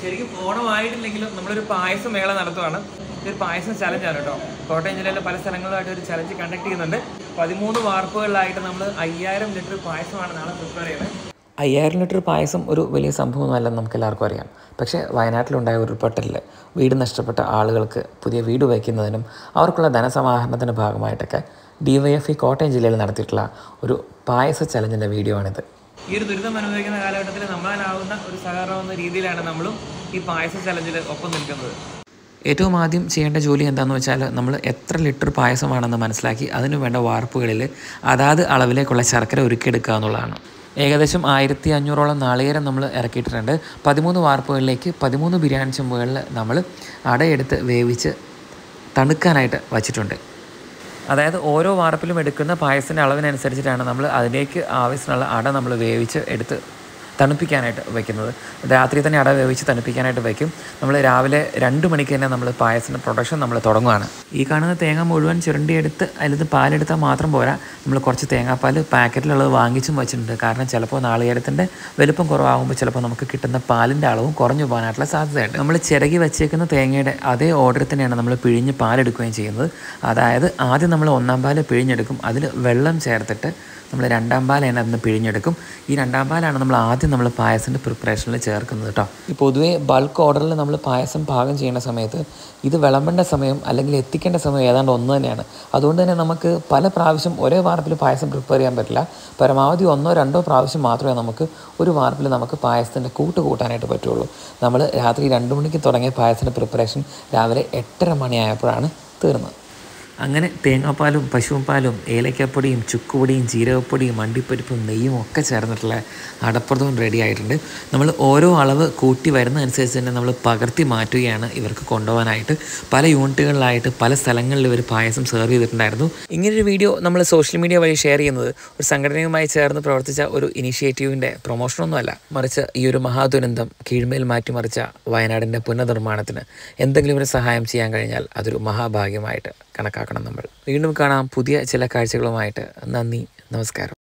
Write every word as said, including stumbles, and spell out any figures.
ശരിക്കും ഓണമായിട്ടില്ലെങ്കിലും നമ്മളൊരു പായസ മേള നടത്തുവാണ്. ഇതൊരു പായസം ചലഞ്ചാണ് കേട്ടോ. കോട്ടയം ജില്ലയിലെ പല സ്ഥലങ്ങളിലായിട്ട് ഒരു ചലഞ്ച് കണ്ടക്ട് ചെയ്യുന്നുണ്ട്. പതിമൂന്ന് വാർപ്പുകളിലായിട്ട് നമ്മൾ അയ്യായിരം ലിറ്റർ പായസമാണ് നാളെ പ്രിപ്പയർ ചെയ്യുന്നത്. അയ്യായിരം ലിറ്റർ പായസം ഒരു വലിയ സംഭവമല്ലെന്ന് നമുക്ക് എല്ലാവർക്കും അറിയാം. പക്ഷേ വയനാട്ടിലുണ്ടായ ഉരുൾപൊട്ടലിൽ വീട് നഷ്ടപ്പെട്ട ആളുകൾക്ക് പുതിയ വീട് വയ്ക്കുന്നതിനും അവർക്കുള്ള ധനസമാഹരണത്തിൻ്റെ ഭാഗമായിട്ടൊക്കെ D Y F I Kottayam ജില്ലയിൽ നടത്തിയിട്ടുള്ള ഒരു പായസ ചലഞ്ചിൻ്റെ വീഡിയോ ആണിത്. ഈ ഒരു ദുരിതം അനുഭവിക്കുന്ന കാലഘട്ടത്തിൽ നമ്മളാലാവുന്ന ഒരു സഹകരണം എന്ന രീതിയിലാണ് നമ്മളും ഈ പായസ ചലഞ്ചിൽ ഒപ്പം നിൽക്കുന്നത്. ഏറ്റവും ആദ്യം ചെയ്യേണ്ട ജോലി എന്താണെന്ന് വെച്ചാൽ നമ്മൾ എത്ര ലിറ്റർ പായസമാണെന്ന് മനസ്സിലാക്കി അതിനു വേണ്ട വാർപ്പുകളിൽ അതാത് അളവിലേക്കുള്ള ശർക്കര ഒരുക്കിയെടുക്കുക എന്നുള്ളതാണ്. ഏകദേശം ആയിരത്തി അഞ്ഞൂറോളം നാളികേരം നമ്മൾ ഇറക്കിയിട്ടുണ്ട്. പതിമൂന്ന് വാർപ്പുകളിലേക്ക് പതിമൂന്ന് ബിരിയാണി ചെമ്പുകളിൽ നമ്മൾ അടയെടുത്ത് വേവിച്ച് തണുക്കാനായിട്ട് വച്ചിട്ടുണ്ട്. അതായത് ഓരോ വാർപ്പിലും എടുക്കുന്ന പായസത്തിൻ്റെ അളവിനനുസരിച്ചിട്ടാണ് നമ്മൾ അതിലേക്ക് ആവശ്യമുള്ള അട നമ്മൾ വേവിച്ച് എടുത്ത് തണുപ്പിക്കാനായിട്ട് വയ്ക്കുന്നത്. രാത്രി തന്നെ അട വേവിച്ച് തണുപ്പിക്കാനായിട്ട് വയ്ക്കും. നമ്മൾ രാവിലെ രണ്ട് മണിക്ക് തന്നെ നമ്മൾ പായസത്തിൻ്റെ പ്രൊഡക്ഷൻ നമ്മൾ തുടങ്ങുകയാണ്. ഈ കാണുന്ന തേങ്ങ മുഴുവൻ ചുരണ്ടിയെടുത്ത് അതിലത് പാലെടുത്താൽ മാത്രം പോരാ, നമ്മൾ കുറച്ച് തേങ്ങാപ്പാൽ പാക്കറ്റിലുള്ളത് വാങ്ങിച്ചും വെച്ചിട്ടുണ്ട്. കാരണം ചിലപ്പോൾ നാളികേരത്തിൻ്റെ വലുപ്പം കുറവാകുമ്പോൾ ചിലപ്പോൾ നമുക്ക് കിട്ടുന്ന പാലിൻ്റെ അളവും കുറഞ്ഞു പോകാനായിട്ടുള്ള സാധ്യതയുണ്ട്. നമ്മൾ ചിരകി വെച്ചേക്കുന്ന തേങ്ങയുടെ അതേ ഓർഡറിൽ തന്നെയാണ് നമ്മൾ പിഴിഞ്ഞ് പാലെടുക്കുകയും ചെയ്യുന്നത്. അതായത് ആദ്യം നമ്മൾ ഒന്നാം പാൽ പിഴിഞ്ഞെടുക്കും, അതിൽ വെള്ളം ചേർത്തിട്ട് നമ്മൾ രണ്ടാം പാൽ തന്നെ അതിന് പിഴിഞ്ഞെടുക്കും. ഈ രണ്ടാം പാലാണ് നമ്മൾ ആദ്യം നമ്മൾ പായസത്തിൻ്റെ പ്രിപ്പറേഷനിൽ ചേർക്കുന്നത് കേട്ടോ. ഈ പൊതുവേ ബൾക്ക് ഓർഡറിൽ നമ്മൾ പായസം പാകം ചെയ്യുന്ന സമയത്ത് ഇത് വിളമ്പേണ്ട സമയം അല്ലെങ്കിൽ എത്തിക്കേണ്ട സമയം ഏതാണ്ട് ഒന്ന് തന്നെയാണ്. അതുകൊണ്ട് തന്നെ നമുക്ക് പല പ്രാവശ്യം ഒരേ വാർപ്പിൽ പായസം പ്രിപ്പയർ ചെയ്യാൻ പറ്റില്ല. പരമാവധി ഒന്നോ രണ്ടോ പ്രാവശ്യം മാത്രമേ നമുക്ക് ഒരു വാർപ്പിൽ നമുക്ക് പായസത്തിൻ്റെ കൂട്ട് കൂട്ടാനായിട്ട് പറ്റുള്ളൂ. നമ്മൾ രാത്രി രണ്ട് മണിക്ക് തുടങ്ങിയ പായസത്തിൻ്റെ പ്രിപ്പറേഷൻ രാവിലെ എട്ടര മണിയായപ്പോഴാണ് തീർന്നത്. അങ്ങനെ തേങ്ങാപ്പാലും പശുവും ഏലക്കപ്പൊടിയും ചുക്കുപൊടിയും ജീരകപ്പൊടിയും അണ്ടിപ്പരിപ്പും നെയ്യും ഒക്കെ ചേർന്നിട്ടുള്ള അടപ്രഥമൻ റെഡി ആയിട്ടുണ്ട്. നമ്മൾ ഓരോ അളവ് കൂട്ടി വരുന്നതനുസരിച്ച് തന്നെ നമ്മൾ പകർത്തി മാറ്റുകയാണ് ഇവർക്ക് കൊണ്ടുപോകാനായിട്ട്. പല യൂണിറ്റുകളിലായിട്ട് പല സ്ഥലങ്ങളിൽ ഇവർ പായസം സെർവ് ചെയ്തിട്ടുണ്ടായിരുന്നു. ഇങ്ങനൊരു വീഡിയോ നമ്മൾ സോഷ്യൽ മീഡിയ വഴി ഷെയർ ചെയ്യുന്നത് ഒരു സംഘടനയുമായി ചേർന്ന് പ്രവർത്തിച്ച ഒരു ഇനിഷ്യേറ്റീവിൻ്റെ പ്രൊമോഷനൊന്നുമല്ല, മറിച്ച് ഈ ഒരു മഹാദുരന്തം കീഴ്മേൽ മാറ്റിമറിച്ച വയനാടിൻ്റെ പുനർനിർമ്മാണത്തിന് എന്തെങ്കിലും ഒരു സഹായം ചെയ്യാൻ കഴിഞ്ഞാൽ അതൊരു മഹാഭാഗ്യമായിട്ട് കണക്കാക്കണം. നമ്മൾ വീണ്ടും കാണാം പുതിയ ചില കാഴ്ചകളുമായിട്ട്. നന്ദി, നമസ്കാരം.